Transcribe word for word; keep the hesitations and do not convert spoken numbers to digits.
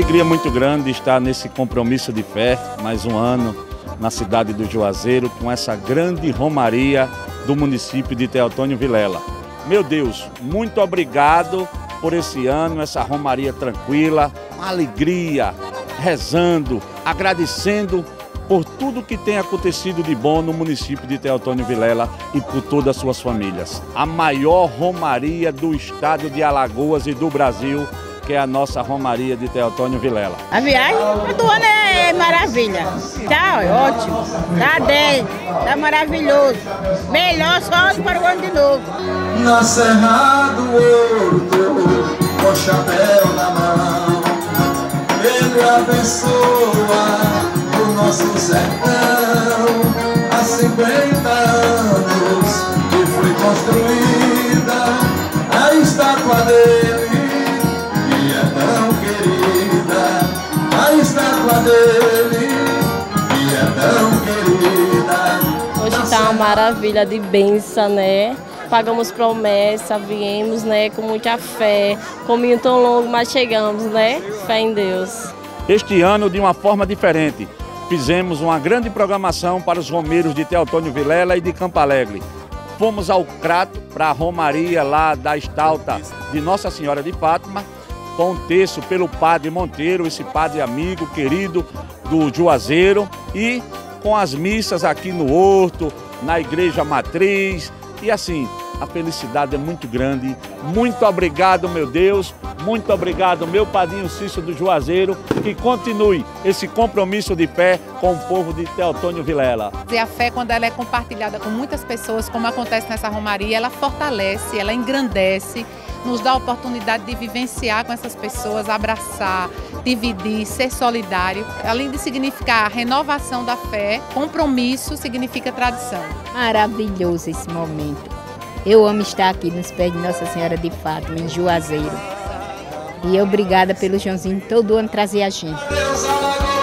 alegria muito grande estar nesse compromisso de fé, mais um ano, na cidade do Juazeiro, com essa grande romaria do município de Teotônio Vilela. Meu Deus, muito obrigado por esse ano, essa romaria tranquila, alegria, rezando, agradecendo por tudo que tem acontecido de bom no município de Teotônio Vilela e por todas as suas famílias. A maior romaria do estado de Alagoas e do Brasil, que é a nossa romaria de Teotônio Vilela. A viagem do ano é maravilha, tá ótimo, tá dez, tá maravilhoso, melhor só para o ano de novo. Na Serra do Ouro, com o chapéu na mão, ele abençoa o nosso sertão. Há cinquenta anos que foi construída a estátua dele, e é tão querida a estátua dele, e é tão querida. Hoje está uma maravilha de bênção, né? Pagamos promessa, viemos, né, com muita fé, caminho tão longo, mas chegamos, né? Fé em Deus. Este ano, de uma forma diferente, fizemos uma grande programação para os romeiros de Teotônio Vilela e de Campo Alegre. Fomos ao Crato, para a romaria lá da estalta de Nossa Senhora de Fátima, com um terço pelo padre Monteiro, esse padre amigo, querido do Juazeiro, e com as missas aqui no Horto, na Igreja Matriz, e assim, a felicidade é muito grande. Muito obrigado, meu Deus. Muito obrigado, meu padrinho Cício do Juazeiro. Que continue esse compromisso de fé com o povo de Teotônio Vilela. E a fé, quando ela é compartilhada com muitas pessoas, como acontece nessa romaria, ela fortalece, ela engrandece, nos dá a oportunidade de vivenciar com essas pessoas, abraçar, dividir, ser solidário. Além de significar renovação da fé, compromisso significa tradição. Maravilhoso esse momento. Eu amo estar aqui nos pés de Nossa Senhora de Fátima, em Juazeiro. E obrigada pelo Joãozinho todo ano trazer a gente.